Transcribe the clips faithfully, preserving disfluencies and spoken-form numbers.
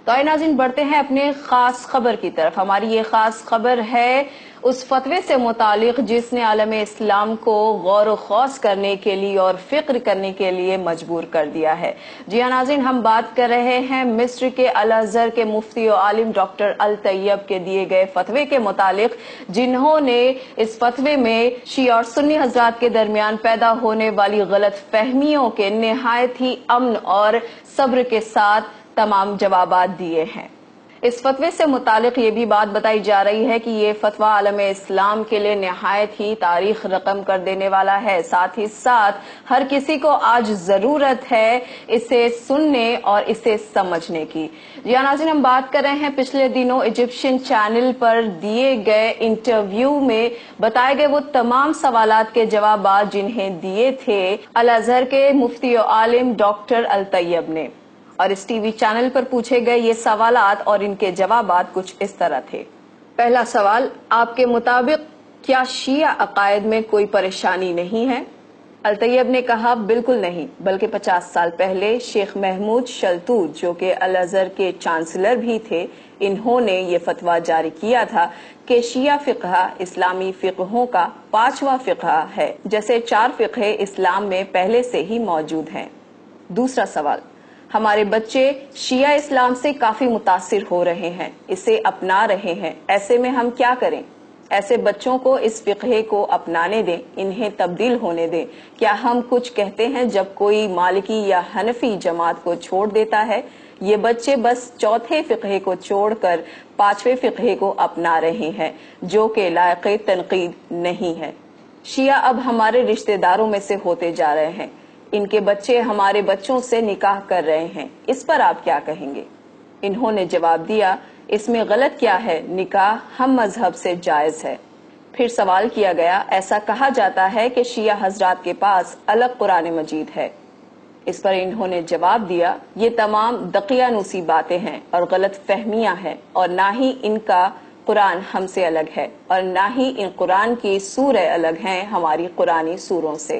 تو آئے ناظرین بڑھتے ہیں اپنے خاص خبر کی طرف۔ ہماری یہ خاص خبر ہے اس فتوے سے متعلق جس نے عالم اسلام کو غور و خوض کرنے کے لیے اور فکر کرنے کے لیے مجبور کر دیا ہے۔ جی ہاں ناظرین، ہم بات کر رہے ہیں مصر کے الازہر کے مفتی و عالم ڈاکٹر الطیب کے دیے گئے فتوے کے متعلق، جنہوں نے اس فتوے میں شیعہ اور سنی حضرات کے درمیان پیدا ہونے والی غلط فہمیوں کے نہایت ہی امن اور صبر کے ساتھ تمام جوابات دیے ہیں۔ اس فتوے سے متعلق یہ بھی بات بتائی جا رہی ہے کہ یہ فتویٰ عالم اسلام کے لیے نہایت ہی تاریخ رقم کر دینے والا ہے، ساتھ ہی ساتھ ہر کسی کو آج ضرورت ہے اسے سننے اور اسے سمجھنے کی۔ جی ناظرین، ہم بات کر رہے ہیں پچھلے دنوں ایجپشن چینل پر دیے گئے انٹرویو میں بتائے گئے وہ تمام سوالات کے جوابات جنہیں دیے تھے الازہر کے مفتی و عالم ڈاکٹر الطیب نے، اور اس ٹی وی چینل پر پوچھے گئے یہ سوالات اور ان کے جوابات کچھ اس طرح تھے۔ پہلا سوال، آپ کے مطابق کیا شیعہ عقائد میں کوئی پریشانی نہیں ہے؟ الطیب نے کہا بالکل نہیں، بلکہ پچاس سال پہلے شیخ محمود شلتوت جو کہ الازہر کے چانسلر بھی تھے، انہوں نے یہ فتویٰ جاری کیا تھا کہ شیعہ فقہ اسلامی فقہوں کا پانچواں فقہ ہے، جیسے چار فقہ اسلام میں پہلے سے ہی موجود ہیں۔ دوسرا سوال، ہمارے بچے شیعہ اسلام سے کافی متاثر ہو رہے ہیں، اسے اپنا رہے ہیں، ایسے میں ہم کیا کریں؟ ایسے بچوں کو اس فقہ کو اپنانے دیں، انہیں تبدیل ہونے دیں۔ کیا ہم کچھ کہتے ہیں جب کوئی مالکی یا حنفی جماعت کو چھوڑ دیتا ہے؟ یہ بچے بس چوتھے فقہ کو چھوڑ کر پانچویں فقہ کو اپنا رہے ہیں، جو کہ لائق تنقید نہیں ہے۔ شیعہ اب ہمارے رشتہ داروں میں سے ہوتے جا رہے ہیں، ان کے بچے ہمارے بچوں سے نکاح کر رہے ہیں، اس پر آپ کیا کہیں گے؟ انہوں نے جواب دیا، اس میں غلط کیا ہے، نکاح ہم مذہب سے جائز ہے۔ پھر سوال کیا گیا، ایسا کہا جاتا ہے کہ شیعہ حضرات کے پاس الگ قرآن مجید ہے۔ اس پر انہوں نے جواب دیا، یہ تمام دقیانوسی باتیں ہیں اور غلط فہمیاں ہیں، اور نہ ہی ان کا قرآن ہم سے الگ ہے، اور نہ ہی ان قرآن کی سورہ الگ ہیں ہماری قرآنی سوروں سے۔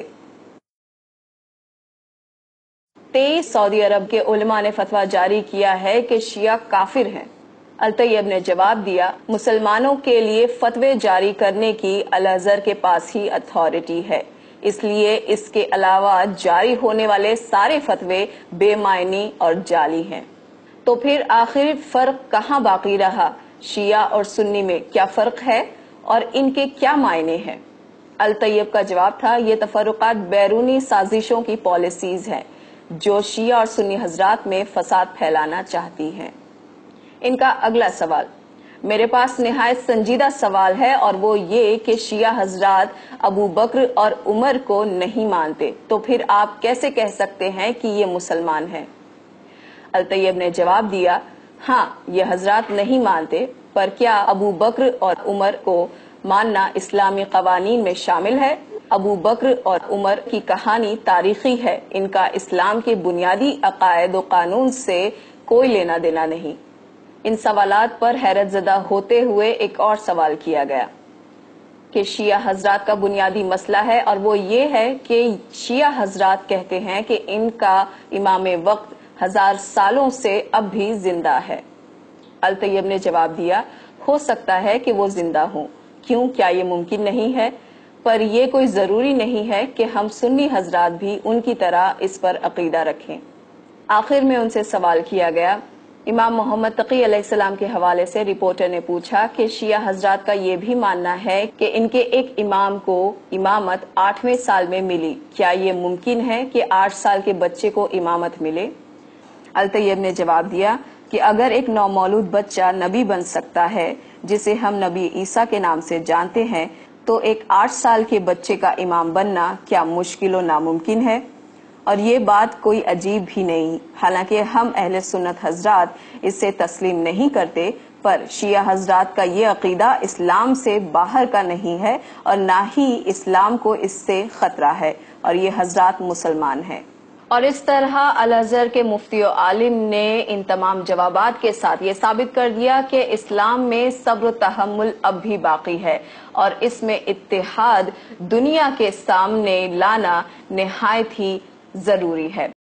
تیئیس سعودی عرب کے علماء نے فتویٰ جاری کیا ہے کہ شیعہ کافر ہیں۔ الطیب نے جواب دیا، مسلمانوں کے لیے فتوے جاری کرنے کی الازہر کے پاس ہی اتھارٹی ہے، اس لیے اس کے علاوہ جاری ہونے والے سارے فتوے بے معنی اور جعلی ہیں۔ تو پھر آخر فرق کہاں باقی رہا؟ شیعہ اور سنی میں کیا فرق ہے اور ان کے کیا معنی ہیں؟ الطیب کا جواب تھا، یہ تفرقات بیرونی سازشوں کی پالیسیز ہیں جو شیعہ اور سنی حضرات میں فساد پھیلانا چاہتی ہیں۔ ان کا اگلا سوال، میرے پاس نہایت سنجیدہ سوال ہے، اور وہ یہ کہ شیعہ حضرات ابو بکر اور عمر کو نہیں مانتے، تو پھر آپ کیسے کہہ سکتے ہیں کہ یہ مسلمان ہیں؟ الطیب نے جواب دیا، ہاں یہ حضرات نہیں مانتے، پر کیا ابو بکر اور عمر کو ماننا اسلامی قوانین میں شامل ہے؟ ابو بکر اور عمر کی کہانی تاریخی ہے، ان کا اسلام کے بنیادی عقائد و قانون سے کوئی لینا دینا نہیں۔ ان سوالات پر حیرت زدہ ہوتے ہوئے ایک اور سوال کیا گیا کہ شیعہ حضرات کا بنیادی مسئلہ ہے، اور وہ یہ ہے کہ شیعہ حضرات کہتے ہیں کہ ان کا امام وقت ہزار سالوں سے اب بھی زندہ ہے۔ الطیب نے جواب دیا، ہو سکتا ہے کہ وہ زندہ ہوں، کیوں، کیا یہ ممکن نہیں ہے؟ پر یہ کوئی ضروری نہیں ہے کہ ہم سنی حضرات بھی ان کی طرح اس پر عقیدہ رکھیں۔ آخر میں ان سے سوال کیا گیا، امام محمد تقی علیہ السلام کے حوالے سے رپورٹر نے پوچھا کہ شیعہ حضرات کا یہ بھی ماننا ہے کہ ان کے ایک امام کو امامت آٹھویں سال میں ملی، کیا یہ ممکن ہے کہ آٹھ سال کے بچے کو امامت ملے؟ الطیب نے جواب دیا کہ اگر ایک نومولود بچہ نبی بن سکتا ہے جسے ہم نبی عیسیٰ کے نام سے جانتے ہیں، تو ایک آٹھ سال کے بچے کا امام بننا کیا مشکل و ناممکن ہے؟ اور یہ بات کوئی عجیب بھی نہیں، حالانکہ ہم اہل سنت حضرات اسے تسلیم نہیں کرتے، پر شیعہ حضرات کا یہ عقیدہ اسلام سے باہر کا نہیں ہے، اور نہ ہی اسلام کو اس سے خطرہ ہے، اور یہ حضرات مسلمان ہیں۔ اور اس طرح الازہر کے مفتی و عالم نے ان تمام جوابات کے ساتھ یہ ثابت کر دیا کہ اسلام میں صبر و تحمل اب بھی باقی ہے، اور اس میں اتحاد دنیا کے سامنے لانا نہایت ہی ضروری ہے۔